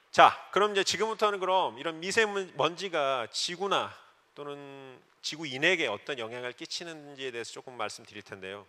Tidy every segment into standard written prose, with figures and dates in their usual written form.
자, 그럼 이제 지금부터는 그럼 이런 미세먼지가 지구나 또는 지구인에게 어떤 영향을 끼치는지에 대해서 조금 말씀드릴 텐데요.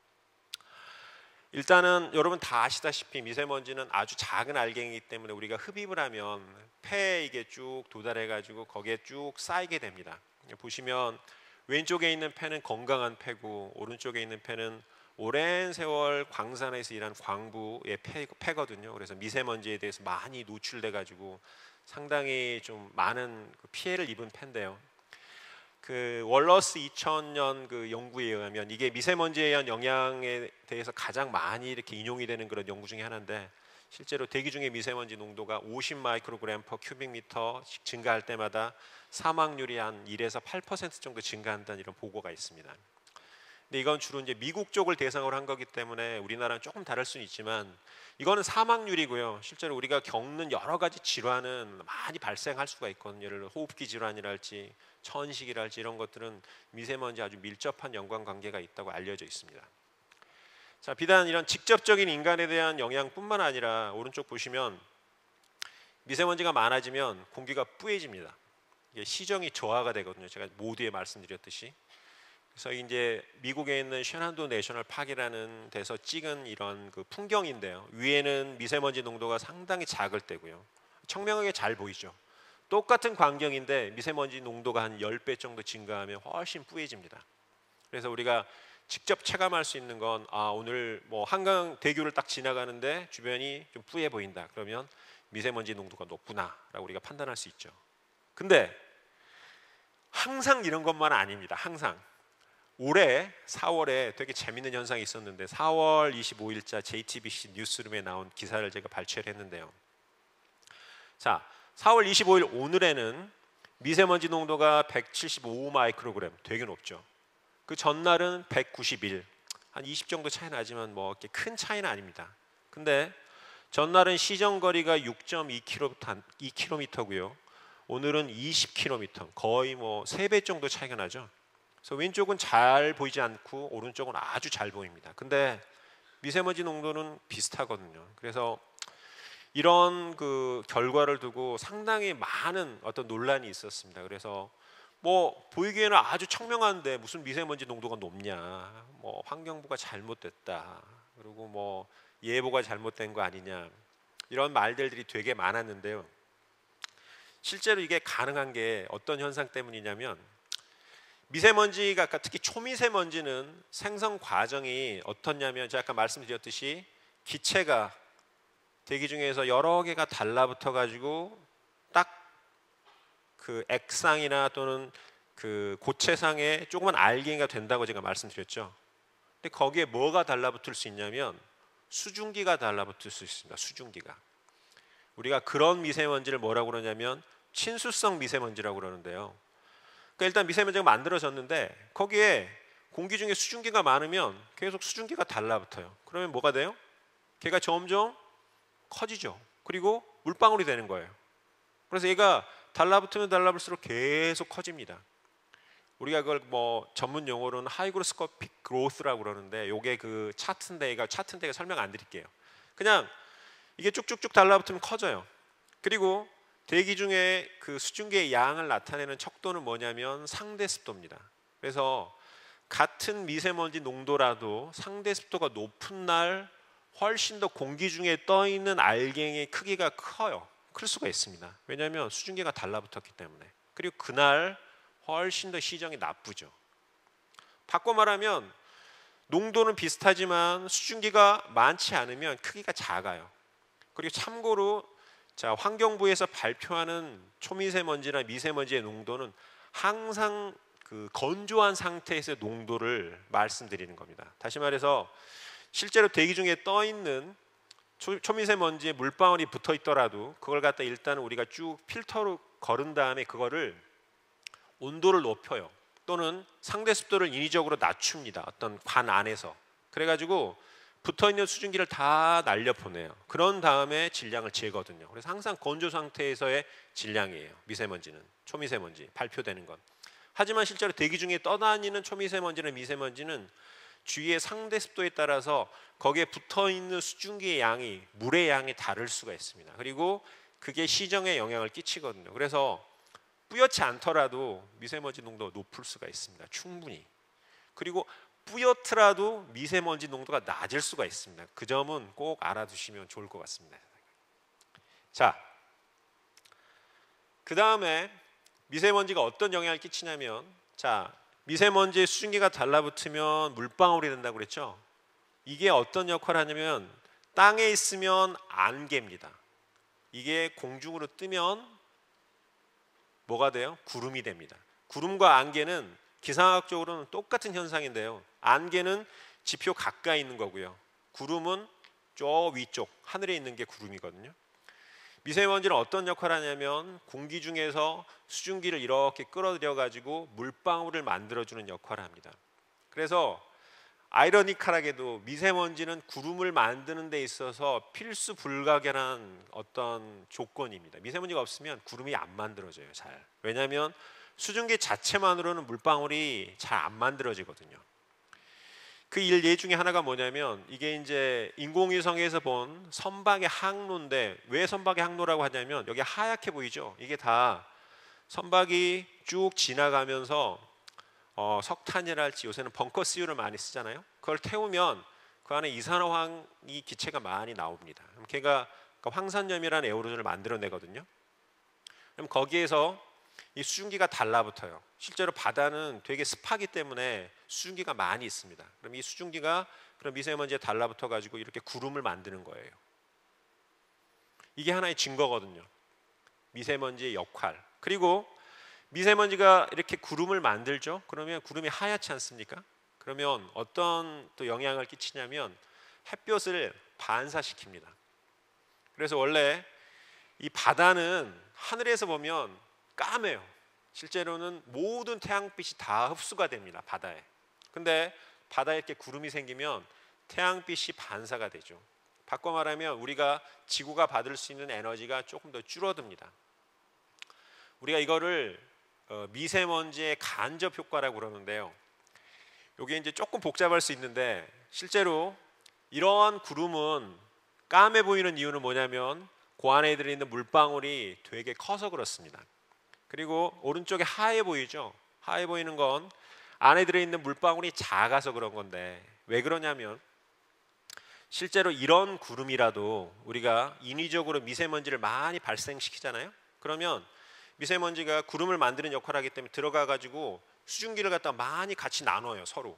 일단은 여러분 다 아시다시피 미세먼지는 아주 작은 알갱이기 때문에 우리가 흡입을 하면 폐에 이게 쭉 도달해가지고 거기에 쭉 쌓이게 됩니다. 보시면 왼쪽에 있는 폐는 건강한 폐고 오른쪽에 있는 폐는 오랜 세월 광산에서 일한 광부의 폐거든요. 그래서 미세먼지에 대해서 많이 노출돼가지고 상당히 좀 많은 피해를 입은 폐인데요. 그 월러스 2000년 그 연구에 의하면 이게 미세먼지에 의한 영향에 대해서 가장 많이 이렇게 인용이 되는 그런 연구 중에 하나인데, 실제로 대기 중의 미세먼지 농도가 50 마이크로그램 퍼 큐빅미터씩 증가할 때마다 사망률이 한 1에서 8% 정도 증가한다는 이런 보고가 있습니다. 근데 이건 주로 이제 미국 쪽을 대상으로 한 거기 때문에 우리나라는 조금 다를 수는 있지만 이거는 사망률이고요. 실제로 우리가 겪는 여러 가지 질환은 많이 발생할 수가 있거든요. 예를 들어 호흡기 질환이랄지 천식이랄지 이런 것들은 미세먼지 아주 밀접한 연관관계가 있다고 알려져 있습니다. 자, 비단 이런 직접적인 인간에 대한 영향뿐만 아니라 오른쪽 보시면 미세먼지가 많아지면 공기가 뿌얘집니다. 이게 시정이 저하가 되거든요. 제가 모두에 말씀드렸듯이. 그래서 이제 미국에 있는 셔난도 내셔널 파크라는 데서 찍은 이런 그 풍경인데요. 위에는 미세먼지 농도가 상당히 작을 때고요. 청명하게 잘 보이죠. 똑같은 광경인데 미세먼지 농도가 한 10배 정도 증가하면 훨씬 뿌얘집니다. 그래서 우리가 직접 체감할 수 있는 건 오늘 뭐 한강 대교를 딱 지나가는데 주변이 좀 뿌얘 보인다. 그러면 미세먼지 농도가 높구나라고 우리가 판단할 수 있죠. 근데 항상 이런 것만 아닙니다. 항상. 올해 4월에 되게 재밌는 현상이 있었는데 4월 25일자 JTBC 뉴스룸에 나온 기사를 제가 발췌를 했는데요. 자, 4월 25일 오늘에는 미세먼지 농도가 175 마이크로그램, 되게 높죠. 그 전날은 191, 한 20 정도 차이 나지만 뭐 이렇게 큰 차이는 아닙니다. 근데 전날은 시정거리가 6.2km고요. 오늘은 20km, 거의 뭐 3배 정도 차이가 나죠. 그래서 왼쪽은 잘 보이지 않고 오른쪽은 아주 잘 보입니다. 근데 미세먼지 농도는 비슷하거든요. 그래서 이런 그 결과를 두고 상당히 많은 어떤 논란이 있었습니다. 그래서 뭐 보이기에는 아주 청명한데 무슨 미세먼지 농도가 높냐, 뭐 환경부가 잘못됐다, 그리고 뭐 예보가 잘못된 거 아니냐, 이런 말들이 되게 많았는데요. 실제로 이게 가능한 게 어떤 현상 때문이냐면, 미세먼지가 특히 초미세먼지는 생성 과정이 어떻냐면 제가 아까 말씀드렸듯이 기체가 대기 중에서 여러 개가 달라붙어 가지고 딱 그 액상이나 또는 그 고체상에 조그만 알갱이가 된다고 제가 말씀드렸죠. 근데 거기에 뭐가 달라붙을 수 있냐면 수증기가 달라붙을 수 있습니다. 수증기가. 우리가 그런 미세먼지를 뭐라고 그러냐면 친수성 미세먼지라고 그러는데요. 그러니까 일단 미세먼지가 만들어졌는데 거기에 공기 중에 수증기가 많으면 계속 수증기가 달라붙어요. 그러면 뭐가 돼요? 걔가 점점 커지죠. 그리고 물방울이 되는 거예요. 그래서 얘가 달라붙으면 달라붙을수록 계속 커집니다. 우리가 그걸 뭐 전문 용어로는 하이그로스코픽 그로스라고 그러는데, 요게 그 차트인데 설명 안 드릴게요. 그냥 이게 쭉쭉쭉 달라붙으면 커져요. 그리고 대기 중에 그 수증기의 양을 나타내는 척도는 뭐냐면 상대 습도입니다. 그래서 같은 미세먼지 농도라도 상대 습도가 높은 날 훨씬 더 공기 중에 떠 있는 알갱이의 크기가 클 수가 있습니다. 왜냐하면 수증기가 달라붙었기 때문에. 그리고 그날 훨씬 더 시정이 나쁘죠. 바꿔 말하면 농도는 비슷하지만 수증기가 많지 않으면 크기가 작아요. 그리고 참고로 자, 환경부에서 발표하는 초미세먼지나 미세먼지의 농도는 항상 그 건조한 상태에서 농도를 말씀드리는 겁니다. 다시 말해서 실제로 대기 중에 떠 있는 초미세먼지에 물방울이 붙어 있더라도 그걸 갖다 일단 우리가 쭉 필터로 거른 다음에 그거를 온도를 높여요. 또는 상대 습도를 인위적으로 낮춥니다. 어떤 관 안에서. 그래가지고 붙어 있는 수증기를 다 날려보내요. 그런 다음에 질량을 재거든요. 그래서 항상 건조 상태에서의 질량이에요. 미세먼지는, 초미세먼지 발표되는 건. 하지만 실제로 대기 중에 떠다니는 초미세먼지나 미세먼지는 주위의 상대 습도에 따라서 거기에 붙어 있는 수증기의 양이, 물의 양이 다를 수가 있습니다. 그리고 그게 시정에 영향을 끼치거든요. 그래서 뿌옇지 않더라도 미세먼지 농도가 높을 수가 있습니다. 충분히. 그리고 뿌옇더라도 미세먼지 농도가 낮을 수가 있습니다. 그 점은 꼭 알아두시면 좋을 것 같습니다. 자, 그 다음에 미세먼지가 어떤 영향을 끼치냐면, 자, 미세먼지의 수증기가 달라붙으면 물방울이 된다고 그랬죠. 이게 어떤 역할을 하냐면 땅에 있으면 안개입니다. 이게 공중으로 뜨면 뭐가 돼요? 구름이 됩니다. 구름과 안개는 기상학적으로는 똑같은 현상인데요. 안개는 지표 가까이 있는 거고요. 구름은 저 위쪽 하늘에 있는 게 구름이거든요. 미세먼지는 어떤 역할을 하냐면 공기 중에서 수증기를 이렇게 끌어들여 가지고 물방울을 만들어주는 역할을 합니다. 그래서 아이러니컬하게도 미세먼지는 구름을 만드는 데 있어서 필수 불가결한 어떤 조건입니다. 미세먼지가 없으면 구름이 안 만들어져요, 잘. 왜냐하면 수증기 자체만으로는 물방울이 잘 안 만들어지거든요. 그 일 예 중에 하나가 뭐냐면, 이게 이제 인공위성에서 본 선박의 항로인데, 왜 선박의 항로라고 하냐면 여기 하얗게 보이죠? 이게 다 선박이 쭉 지나가면서 석탄이랄지 요새는 벙커CU를 많이 쓰잖아요. 그걸 태우면 그 안에 이산화황이 기체가 많이 나옵니다. 그럼 걔가 황산염이라는 에어로졸을 만들어내거든요. 그럼 거기에서 이 수증기가 달라붙어요. 실제로 바다는 되게 습하기 때문에 수증기가 많이 있습니다. 그럼 이 수증기가 그런 미세먼지에 달라붙어 가지고 이렇게 구름을 만드는 거예요. 이게 하나의 증거거든요. 미세먼지의 역할. 그리고 미세먼지가 이렇게 구름을 만들죠. 그러면 구름이 하얗지 않습니까? 그러면 어떤 또 영향을 끼치냐면 햇볕을 반사시킵니다. 그래서 원래 이 바다는 하늘에서 보면 까매요. 실제로는 모든 태양빛이 다 흡수가 됩니다, 바다에. 근데 바다에 이렇게 구름이 생기면 태양빛이 반사가 되죠. 바꿔 말하면 우리가 지구가 받을 수 있는 에너지가 조금 더 줄어듭니다. 우리가 이거를 미세먼지의 간접 효과라고 그러는데요. 이게 이제 조금 복잡할 수 있는데, 실제로 이러한 구름은 까매 보이는 이유는 뭐냐면 그 안에 들어있는 물방울이 되게 커서 그렇습니다. 그리고 오른쪽에 하얘 보이죠? 하얘 보이는 건 안에 들어있는 물방울이 작아서 그런 건데, 왜 그러냐면 실제로 이런 구름이라도 우리가 인위적으로 미세먼지를 많이 발생시키잖아요. 그러면 미세먼지가 구름을 만드는 역할을 하기 때문에 들어가 가지고 수증기를 갖다 많이 같이 나눠요. 서로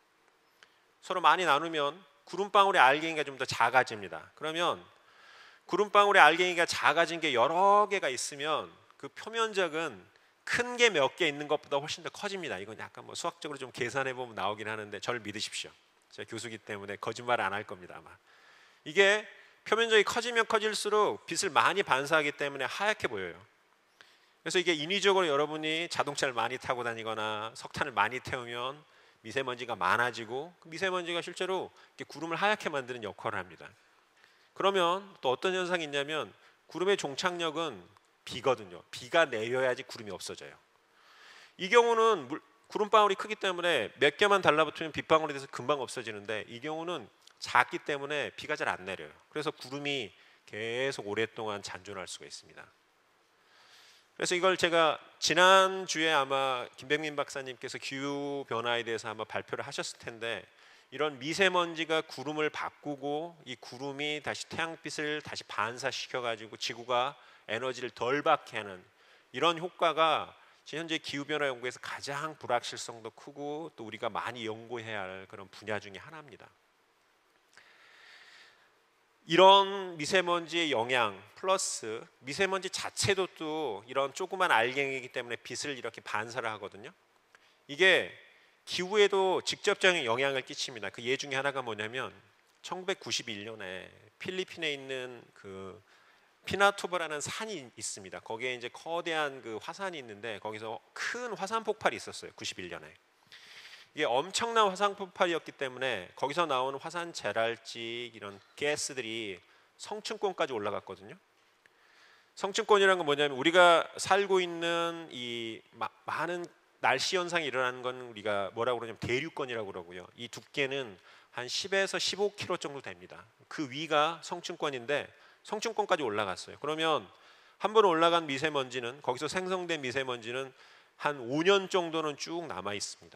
많이 나누면 구름방울의 알갱이가 좀 더 작아집니다. 그러면 구름방울의 알갱이가 작아진 게 여러 개가 있으면 그 표면적은 큰 게 몇 개 있는 것보다 훨씬 더 커집니다. 이건 약간 뭐 수학적으로 좀 계산해 보면 나오긴 하는데 저를 믿으십시오. 제가 교수기 때문에 거짓말 안 할 겁니다, 아마. 이게 표면적이 커지면 커질수록 빛을 많이 반사하기 때문에 하얗게 보여요. 그래서 이게 인위적으로 여러분이 자동차를 많이 타고 다니거나 석탄을 많이 태우면 미세먼지가 많아지고, 그 미세먼지가 실제로 이렇게 구름을 하얗게 만드는 역할을 합니다. 그러면 또 어떤 현상이 있냐면 구름의 종착역은 비거든요. 비가 내려야지 구름이 없어져요. 이 경우는 구름방울이 크기 때문에 몇 개만 달라붙으면 빗방울이 돼서 금방 없어지는데, 이 경우는 작기 때문에 비가 잘 안 내려요. 그래서 구름이 계속 오랫동안 잔존할 수가 있습니다. 그래서 이걸 제가 지난주에 아마 김백민 박사님께서 기후변화에 대해서 아마 발표를 하셨을 텐데, 이런 미세먼지가 구름을 바꾸고 이 구름이 다시 태양빛을 다시 반사시켜 가지고 지구가 에너지를 덜 받게 하는 이런 효과가 현재 기후변화 연구에서 가장 불확실성도 크고 또 우리가 많이 연구해야 할 그런 분야 중에 하나입니다. 이런 미세먼지의 영향 플러스 미세먼지 자체도 또 이런 조그만 알갱이기 때문에 빛을 이렇게 반사를 하거든요. 이게 기후에도 직접적인 영향을 끼칩니다. 그 예 중에 하나가 뭐냐면 1991년에 필리핀에 있는 그 피나투보라는 산이 있습니다. 거기에 이제 거대한 그 화산이 있는데 거기서 큰 화산 폭발이 있었어요. 91년에. 이게 엄청난 화산 폭발이었기 때문에 거기서 나오는 화산재랄지 이런 가스들이 성층권까지 올라갔거든요. 성층권이라는 건 뭐냐면 우리가 살고 있는 이 많은 날씨 현상이 일어나는 건 우리가 뭐라고 그러냐면 대류권이라고 그러고요. 이 두께는 한 10에서 15km 정도 됩니다. 그 위가 성층권인데 성층권까지 올라갔어요. 그러면 한 번 올라간 미세먼지는 거기서 생성된 미세먼지는 한 5년 정도는 쭉 남아 있습니다.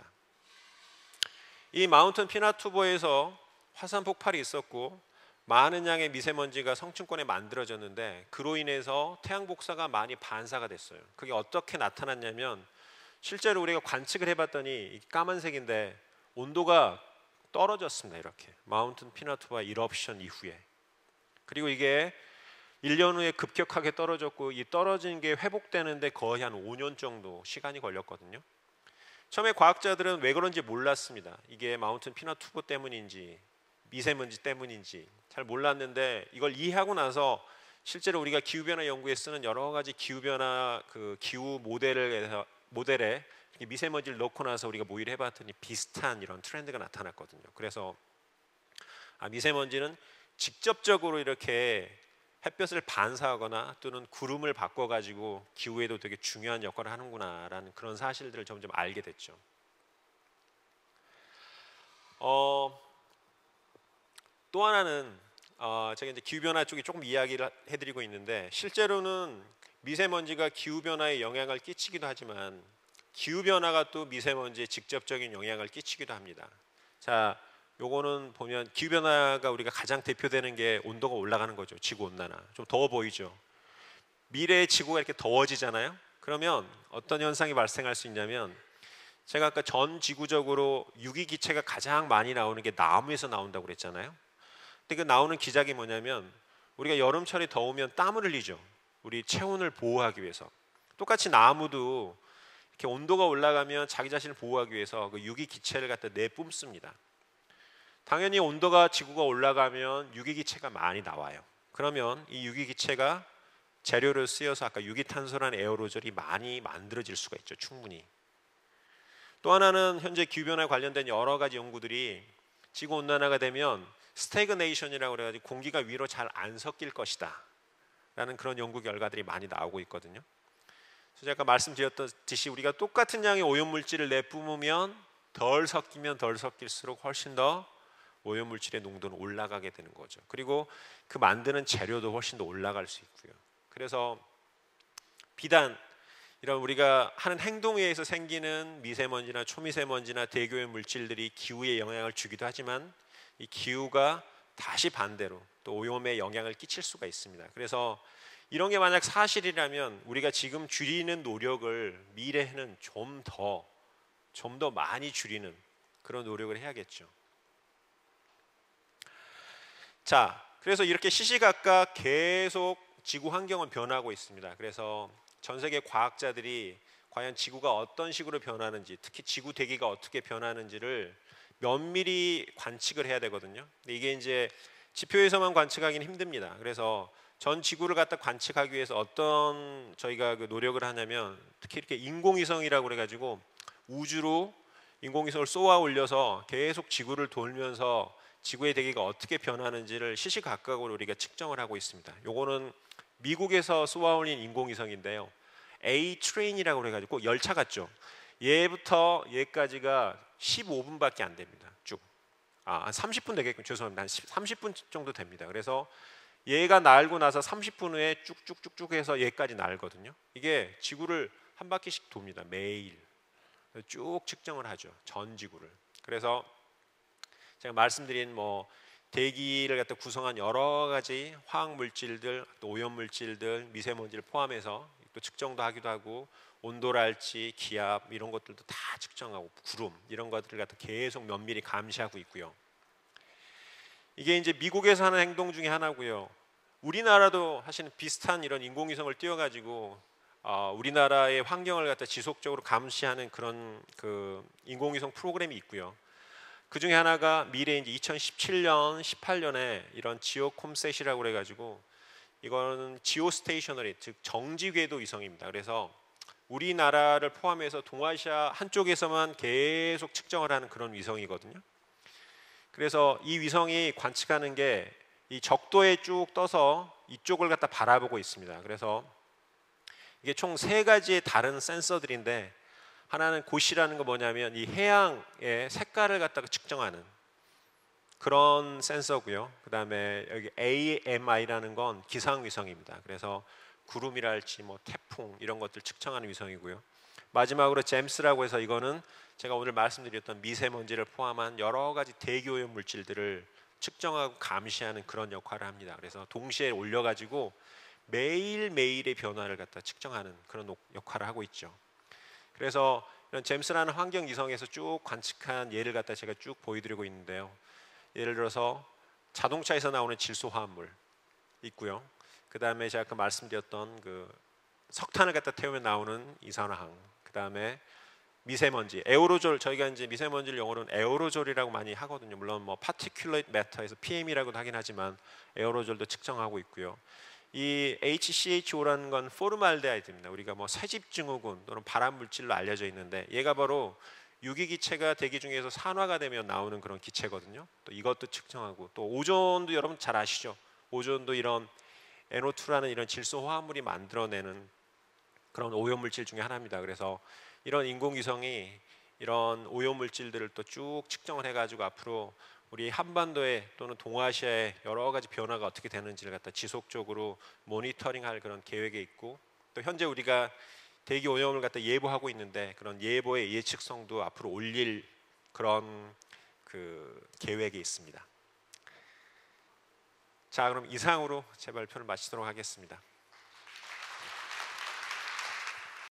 이 마운틴 피나투보에서 화산 폭발이 있었고 많은 양의 미세먼지가 성층권에 만들어졌는데 그로 인해서 태양 복사가 많이 반사가 됐어요. 그게 어떻게 나타났냐면 실제로 우리가 관측을 해봤더니 까만색인데 온도가 떨어졌습니다. 이렇게 마운틴 피나투보 이럽션 이후에. 그리고 이게 1년 후에 급격하게 떨어졌고 이 떨어진 게 회복되는데 거의 한 5년 정도 시간이 걸렸거든요. 처음에 과학자들은 왜 그런지 몰랐습니다. 이게 마운틴 피나투보 때문인지 미세먼지 때문인지 잘 몰랐는데 이걸 이해하고 나서 실제로 우리가 기후변화 연구에 쓰는 여러 가지 기후변화 기후 모델에 미세먼지를 넣고 나서 우리가 모의를 해봤더니 비슷한 이런 트렌드가 나타났거든요. 그래서 미세먼지는 직접적으로 이렇게 햇볕을 반사하거나 또는 구름을 바꿔가지고 기후에도 되게 중요한 역할을 하는구나라는 그런 사실들을 점점 알게 됐죠. 또 하나는 제가 이제 기후변화 쪽에 조금 이야기를 해드리고 있는데 실제로는 미세먼지가 기후변화에 영향을 끼치기도 하지만 기후변화가 또 미세먼지에 직접적인 영향을 끼치기도 합니다. 자, 요거는 보면 기후변화가 우리가 가장 대표되는 게 온도가 올라가는 거죠. 지구온난화. 좀 더워 보이죠. 미래의 지구가 이렇게 더워지잖아요. 그러면 어떤 현상이 발생할 수 있냐면 제가 아까 전 지구적으로 유기기체가 가장 많이 나오는 게 나무에서 나온다고 그랬잖아요. 근데 그 나오는 기작이 뭐냐면 우리가 여름철에 더우면 땀을 흘리죠. 우리 체온을 보호하기 위해서. 똑같이 나무도 이렇게 온도가 올라가면 자기 자신을 보호하기 위해서 그 유기기체를 갖다 내뿜습니다. 당연히 온도가 지구가 올라가면 유기기체가 많이 나와요. 그러면 이 유기기체가 재료를 쓰여서 아까 유기탄소라는 에어로졸이 많이 만들어질 수가 있죠. 충분히. 또 하나는 현재 기후변화에 관련된 여러 가지 연구들이 지구온난화가 되면 스태그네이션이라고 그래가지고 공기가 위로 잘 안 섞일 것이다 라는 그런 연구 결과들이 많이 나오고 있거든요. 그래서 제가 말씀드렸듯이 우리가 똑같은 양의 오염물질을 내뿜으면 덜 섞이면 덜 섞일수록 훨씬 더 오염물질의 농도는 올라가게 되는 거죠. 그리고 그 만드는 재료도 훨씬 더 올라갈 수 있고요. 그래서 비단 이런 우리가 하는 행동에 의해서 생기는 미세먼지나 초미세먼지나 대기오염 물질들이 기후에 영향을 주기도 하지만 이 기후가 다시 반대로 또 오염에 영향을 끼칠 수가 있습니다. 그래서 이런 게 만약 사실이라면 우리가 지금 줄이는 노력을 미래에는 좀 더 많이 줄이는 그런 노력을 해야겠죠. 자, 그래서 이렇게 시시각각 계속 지구 환경은 변하고 있습니다. 그래서 전 세계 과학자들이 과연 지구가 어떤 식으로 변하는지, 특히 지구 대기가 어떻게 변하는지를 면밀히 관측을 해야 되거든요. 근데 이게 이제 지표에서만 관측하기는 힘듭니다. 그래서 전 지구를 갖다 관측하기 위해서 어떤 저희가 그 노력을 하냐면 특히 이렇게 인공위성이라고 그래가지고 우주로 인공위성을 쏘아 올려서 계속 지구를 돌면서 지구의 대기가 어떻게 변하는지를 시시각각으로 우리가 측정을 하고 있습니다. 요거는 미국에서 쏘아 올린 인공위성인데요. A-트레인이라고 그래가지고 열차 같죠. 얘부터 얘까지가 15분밖에 안 됩니다. 쭉. 한 30분 되겠군요. 죄송합니다. 한 30분 정도 됩니다. 그래서 얘가 날고 나서 30분 후에 쭉쭉쭉쭉 해서 얘까지 날거든요. 이게 지구를 한 바퀴씩 돕니다. 매일. 쭉 측정을 하죠. 전 지구를. 그래서 제가 말씀드린 대기를 갖다 구성한 여러 가지 화학 물질들, 또 오염 물질들, 미세먼지를 포함해서 또 측정도 하기도 하고 온도랄지 기압 이런 것들도 다 측정하고 구름 이런 것들을 갖다 계속 면밀히 감시하고 있고요. 이게 이제 미국에서 하는 행동 중에 하나고요. 우리나라도 사실은 비슷한 이런 인공위성을 띄워가지고 우리나라의 환경을 갖다 지속적으로 감시하는 그런 그 인공위성 프로그램이 있고요. 그 중에 하나가 미래 이제 2017년, 18년에 이런 지오콤셋이라고 그래가지고 이거는 지오스테이셔너리 즉 정지 궤도 위성입니다. 그래서 우리나라를 포함해서 동아시아 한쪽에서만 계속 측정을 하는 그런 위성이거든요. 그래서 이 위성이 관측하는 게 이 적도에 쭉 떠서 이쪽을 갖다 바라보고 있습니다. 그래서 이게 총 3가지의 다른 센서들인데 하나는 고시라는 거 뭐냐면 이 해양의 색깔을 갖다가 측정하는 그런 센서고요. 그 다음에 여기 AMI라는 건 기상위성입니다. 그래서 구름이랄지 뭐 태풍 이런 것들 측정하는 위성이고요. 마지막으로 잼스라고 해서 이거는 제가 오늘 말씀드렸던 미세먼지를 포함한 여러 가지 대기오염 물질들을 측정하고 감시하는 그런 역할을 합니다. 그래서 동시에 올려가지고 매일매일의 변화를 갖다 측정하는 그런 역할을 하고 있죠. 그래서 이런 잼스라는 환경 위성에서 쭉 관측한 예를 갖다 제가 쭉 보여드리고 있는데요. 예를 들어서 자동차에서 나오는 질소 화합물 있고요. 그 다음에 제가 아까 말씀드렸던 그 석탄을 갖다 태우면 나오는 이산화황, 그 다음에 미세먼지, 에어로졸, 저희가 이제 미세먼지를 영어로는 에어로졸이라고 많이 하거든요. 물론 뭐 particulate matter에서 PM이라고도 하긴 하지만 에어로졸도 측정하고 있고요. 이 HCHO라는 건 포르말데하이드입니다. 우리가 뭐 새집증후군 또는 발암 물질로 알려져 있는데 얘가 바로 유기기체가 대기 중에서 산화가 되면 나오는 그런 기체거든요. 또 이것도 측정하고, 또 오존도 여러분 잘 아시죠? 오존도 이런 NO2라는 이런 질소 화합물이 만들어내는 그런 오염물질 중에 하나입니다. 그래서 이런 인공위성이 이런 오염물질들을 또 쭉 측정을 해가지고 앞으로 우리 한반도에 또는 동아시아의 여러 가지 변화가 어떻게 되는지를 갖다 지속적으로 모니터링할 그런 계획에 있고, 또 현재 우리가 대기 오염을 갖다 예보하고 있는데 그런 예보의 예측성도 앞으로 올릴 그런 그 계획이 있습니다. 자, 그럼 이상으로 제 발표를 마치도록 하겠습니다.